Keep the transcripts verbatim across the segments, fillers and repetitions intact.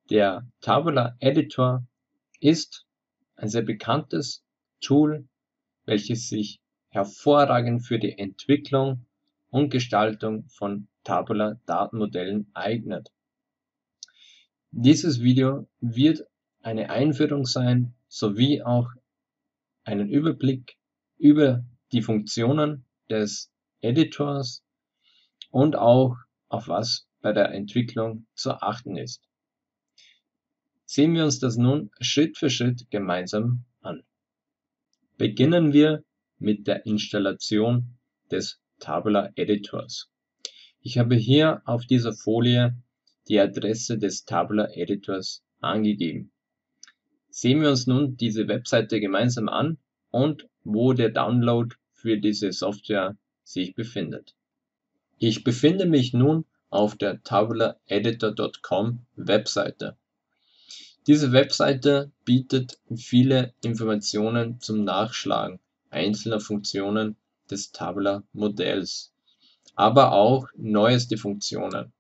Der Tabular Editor ist ein sehr bekanntes Tool, welches sich hervorragend für die Entwicklung und Gestaltung von Tabular-Datenmodellen eignet. Dieses Video wird eine Einführung sein, sowie auch einen Überblick über die Funktionen des Editors und auch auf was bei der Entwicklung zu achten ist. Sehen wir uns das nun Schritt für Schritt gemeinsam an. Beginnen wir mit der Installation des Tabular Editors. Ich habe hier auf dieser Folie die Adresse des Tabular Editors angegeben. Sehen wir uns nun diese Webseite gemeinsam an und wo der Download für diese Software sich befindet. Ich befinde mich nun auf der tabular editor punkt com Webseite. Diese Webseite bietet viele Informationen zum Nachschlagen einzelner Funktionen des Tabular-Modells, aber auch neueste Funktionen.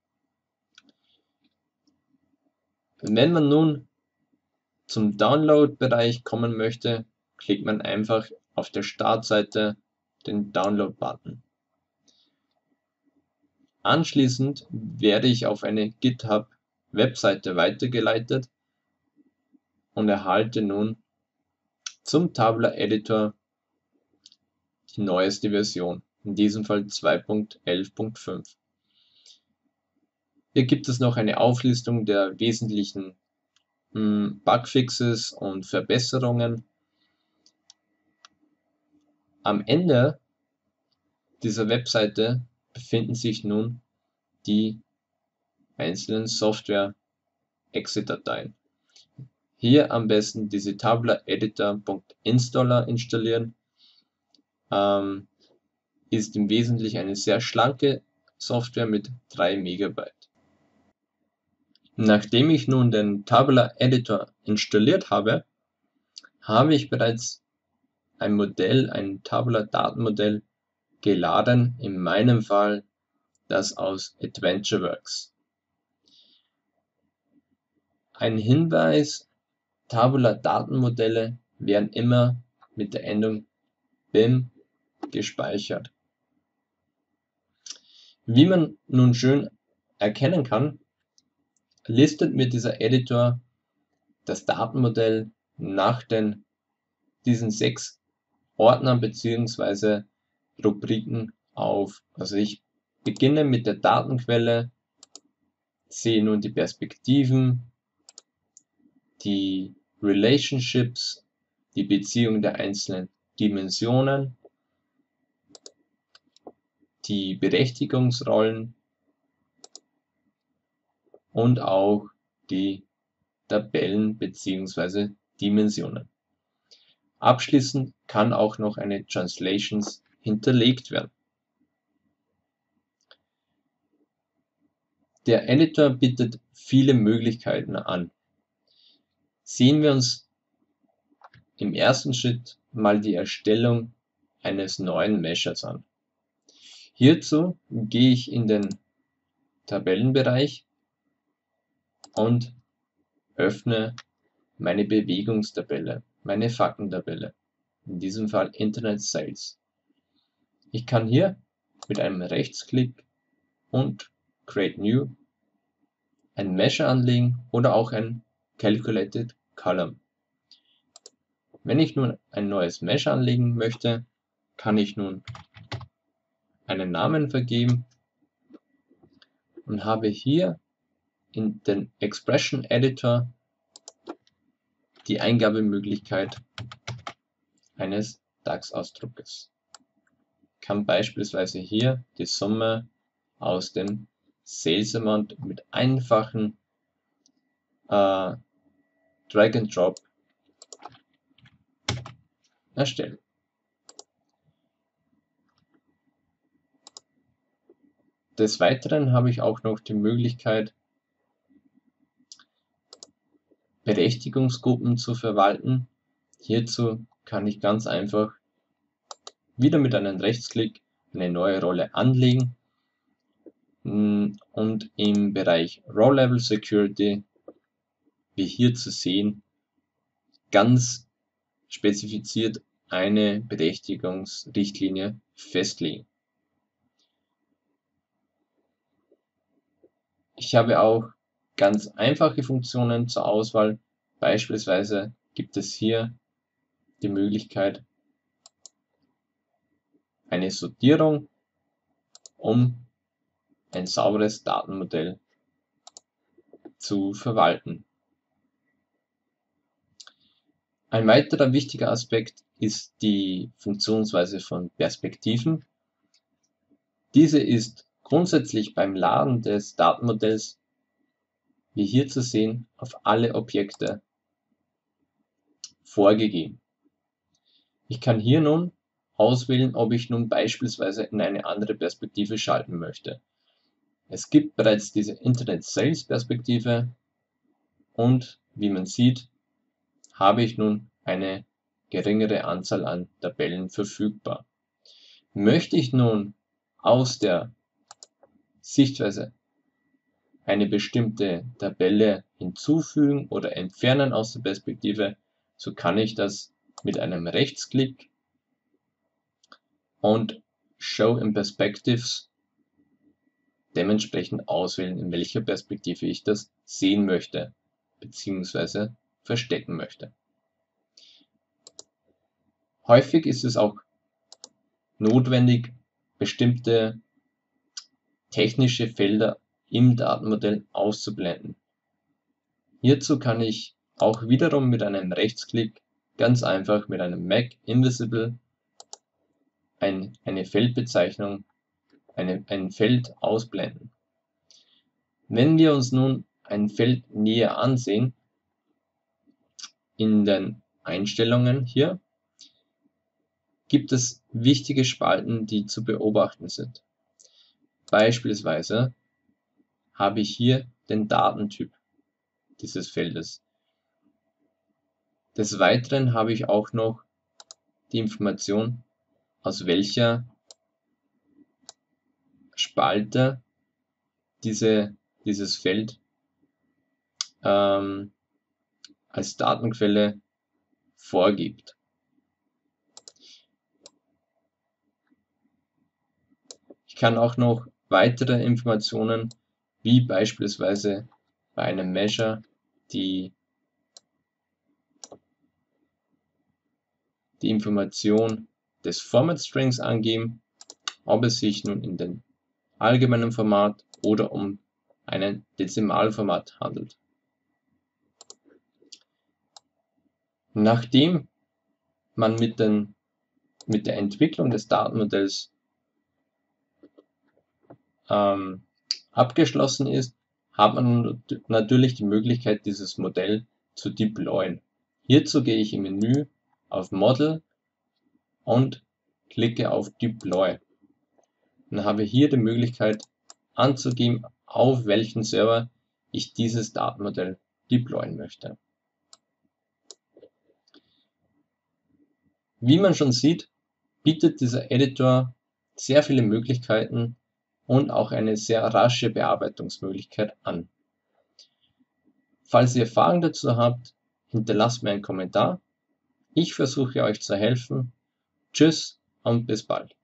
Wenn man nun zum Download-Bereich kommen möchte, klickt man einfach auf der Startseite den Download-Button. Anschließend werde ich auf eine GitHub-Webseite weitergeleitet und erhalte nun zum Tabular Editor die neueste Version, in diesem Fall zwei Punkt elf Punkt fünf. Hier gibt es noch eine Auflistung der wesentlichen mh, Bugfixes und Verbesserungen. Am Ende dieser Webseite befinden sich nun die einzelnen Software-Exit-Dateien. Hier am besten diese tabular editor punkt installer installieren. Ähm, ist im Wesentlichen eine sehr schlanke Software mit drei Megabyte. Nachdem ich nun den Tabular Editor installiert habe, habe ich bereits ein Modell, ein Tabular Datenmodell geladen, in meinem Fall das aus AdventureWorks. Ein Hinweis: Tabular Datenmodelle werden immer mit der Endung B I M gespeichert. Wie man nun schön erkennen kann, listet mir dieser Editor das Datenmodell nach den diesen sechs Ordnern bzw. Rubriken auf. Also ich beginne mit der Datenquelle, sehe nun die Perspektiven, die Relationships, die Beziehung der einzelnen Dimensionen, die Berechtigungsrollen und auch die Tabellen bzw. Dimensionen. Abschließend kann auch noch eine Translations hinterlegt werden. Der Editor bietet viele Möglichkeiten an. Sehen wir uns im ersten Schritt mal die Erstellung eines neuen Meshers an. Hierzu gehe ich in den Tabellenbereich und öffne meine Bewegungstabelle, meine Faktentabelle, in diesem Fall Internet Sales. Ich kann hier mit einem Rechtsklick und Create New ein Measure anlegen oder auch ein Calculated Column. Wenn ich nun ein neues Measure anlegen möchte, kann ich nun einen Namen vergeben und habe hier in den Expression Editor die Eingabemöglichkeit eines DAX-Ausdruckes. Ich kann beispielsweise hier die Summe aus dem Sales Amount mit einfachen äh, Drag and Drop erstellen. Des Weiteren habe ich auch noch die Möglichkeit, Berechtigungsgruppen zu verwalten. Hierzu kann ich ganz einfach wieder mit einem Rechtsklick eine neue Rolle anlegen und im Bereich Row Level Security wie hier zu sehen, ganz spezifiziert eine Berechtigungsrichtlinie festlegen. Ich habe auch ganz einfache Funktionen zur Auswahl. Beispielsweise gibt es hier die Möglichkeit, eine Sortierung, um ein sauberes Datenmodell zu verwalten. Ein weiterer wichtiger Aspekt ist die Funktionsweise von Perspektiven. Diese ist grundsätzlich beim Laden des Datenmodells, wie hier zu sehen, auf alle Objekte vorgegeben. Ich kann hier nun auswählen, ob ich nun beispielsweise in eine andere Perspektive schalten möchte. Es gibt bereits diese Internet Sales Perspektive und wie man sieht, habe ich nun eine geringere Anzahl an Tabellen verfügbar. Möchte ich nun aus der Sichtweise eine bestimmte Tabelle hinzufügen oder entfernen aus der Perspektive, so kann ich das mit einem Rechtsklick und Show in Perspectives dementsprechend auswählen, in welcher Perspektive ich das sehen möchte bzw. verstecken möchte. Häufig ist es auch notwendig, bestimmte technische Felder im Datenmodell auszublenden. Hierzu kann ich auch wiederum mit einem Rechtsklick ganz einfach mit einem Make Invisible ein, eine Feldbezeichnung, eine, ein Feld ausblenden. Wenn wir uns nun ein Feld näher ansehen, in den Einstellungen hier, gibt es wichtige Spalten, die zu beobachten sind. Beispielsweise habe ich hier den Datentyp dieses Feldes. Des Weiteren habe ich auch noch die Information, aus welcher Spalte diese, dieses Feld ähm, als Datenquelle vorgibt. Ich kann auch noch weitere Informationen, wie beispielsweise bei einem Measure die, die Information des Format Strings angeben, ob es sich nun in dem allgemeinen Format oder um ein Dezimalformat handelt. Nachdem man mit, den, mit der Entwicklung des Datenmodells ähm, abgeschlossen ist, hat man natürlich die Möglichkeit, dieses Modell zu deployen. Hierzu gehe ich im Menü auf Model und klicke auf Deploy. Dann habe ich hier die Möglichkeit anzugeben, auf welchen Server ich dieses Datenmodell deployen möchte. Wie man schon sieht, bietet dieser Editor sehr viele Möglichkeiten und auch eine sehr rasche Bearbeitungsmöglichkeit an. Falls ihr Fragen dazu habt, hinterlasst mir einen Kommentar. Ich versuche euch zu helfen. Tschüss und bis bald.